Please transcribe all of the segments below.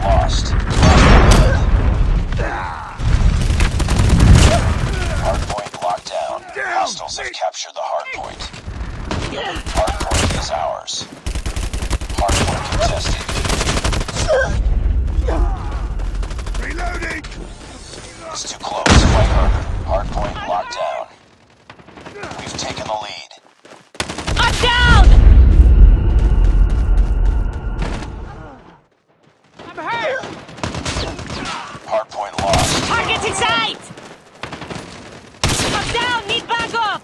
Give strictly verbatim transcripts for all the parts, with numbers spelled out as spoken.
lost. Hardpoint locked down. Hostiles have captured the hardpoint. Hardpoint is ours. Hardpoint contested. Reloading! It's too close. Fight harder. Hardpoint locked down. We've taken the lead. I'm down! I'm hurt! Hardpoint lost. Target's in sight! I'm down! Need backup!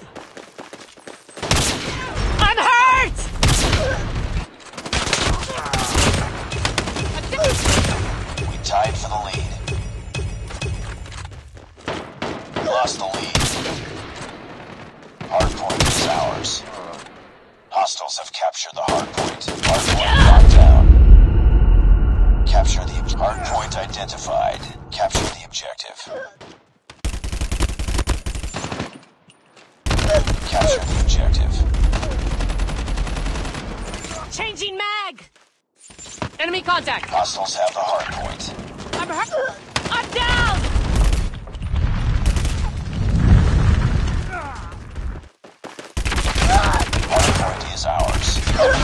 I'm hurt! We tied for the lead. We lost the lead. Hardpoint is ours. Hostiles have captured the hardpoint. Hardpoint locked down. Capture the ob- hardpoint identified. Capture the objective. Capture the objective. Changing mag! Enemy contact! Hostiles have the hardpoint. I'm hurt! I'm down! Hardpoint is ours.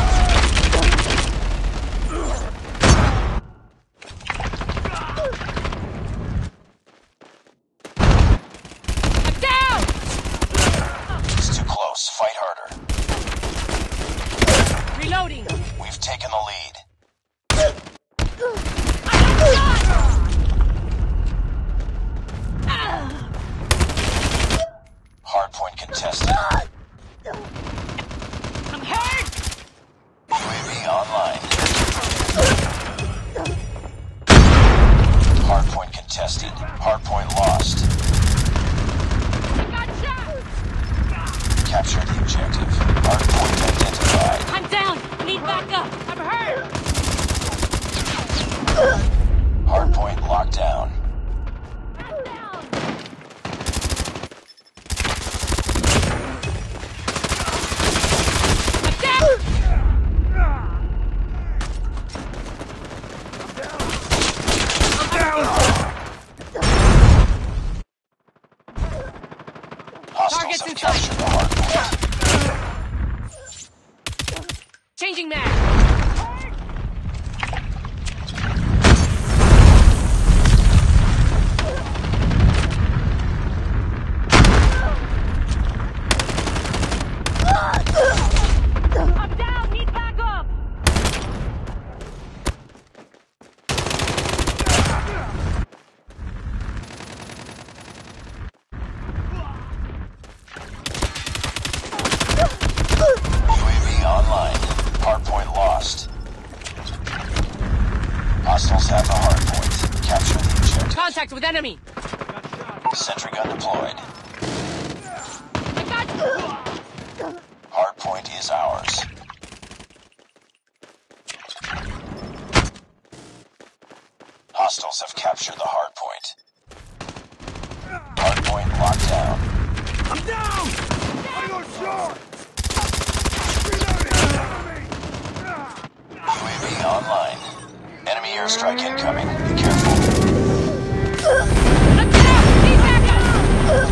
I'm down! It's too close. Fight harder. Reloading! We've taken the lead. Hardpoint contested. I'm hurt! U A V online. Hardpoint contested. Hardpoint lost. I got shot! Capture the objective. Hardpoint identified. I'm down! Need backup! I'm hurt! Hardpoint locked down. I'm down! I'm down! Hostiles Targets have in captured the hardpoint. Changing mag! I'm down! Need backup! U A V online. Hardpoint lost. Hostiles have the hardpoint. Capture the objective. Contact with enemy! Sentry gun deployed. I got you! Hardpoint is ours. Hostiles have captured the hardpoint. Hardpoint locked down. I'm down! I got shot! Reloading! U A V online. Enemy airstrike incoming. Be careful. I'm down! Need backup!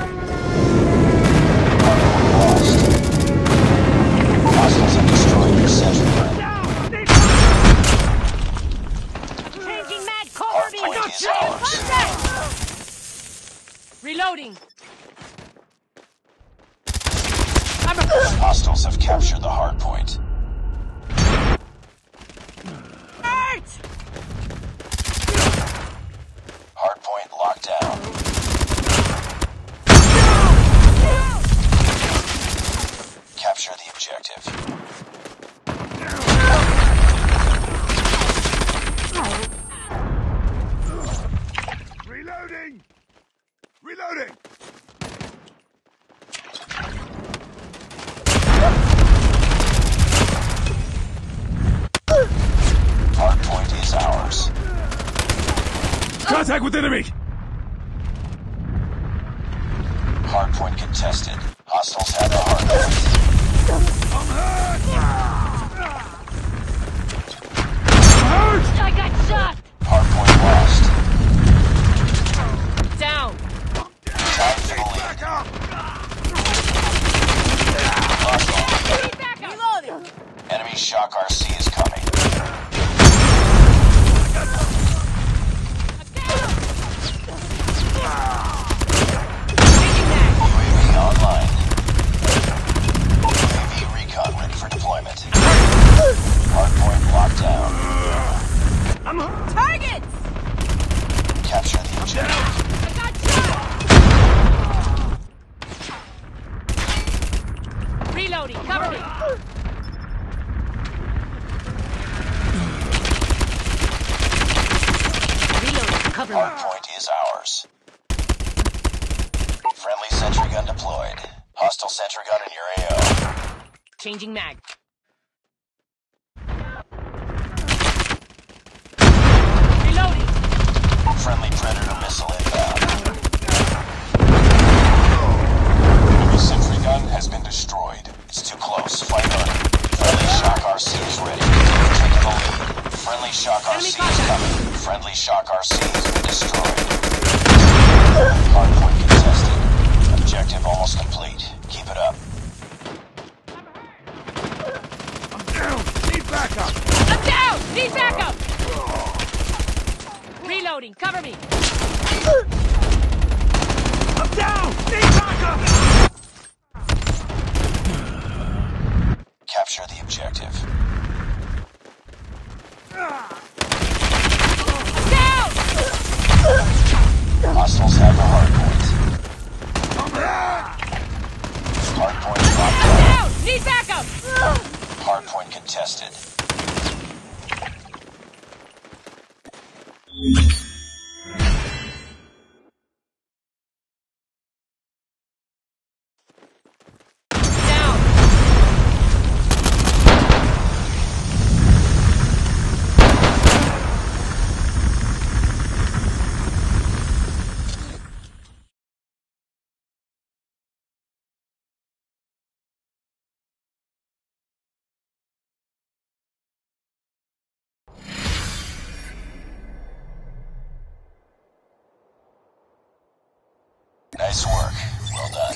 Hardpoint lost. Hostiles have destroyed your sentry gun. Changing mag! Cover me! Hardpoint is ours. Reloading! Hostiles have captured the hardpoint. Hurt! Hardpoint locked down. Capture the objective. Reloading! Reloading! Hardpoint is ours. Contact with enemy! Hardpoint contested. Hostiles have the hardpoint. I'm hurt! I got shot! Hardpoint is ours. Friendly sentry gun deployed. Hostile sentry gun in your A O. Changing mag. Reloading. Friendly Predator missile inbound. Enemy sentry gun has been destroyed. It's too close. Fight on. Friendly Shock R C is ready. Taking the lead. Friendly Shock R C is coming. Friendly Shock R C has been destroyed. Hardpoint contested. Objective almost complete. Keep it up. I'm down! Need backup! I'm down! Need backup! Reloading. Cover me. I'm down! Need backup! Capture the objective. Down! Hostiles have the hardpoint. Hardpoint locked down. Down! Need backup! Hardpoint contested. Down! Nice work. Well done.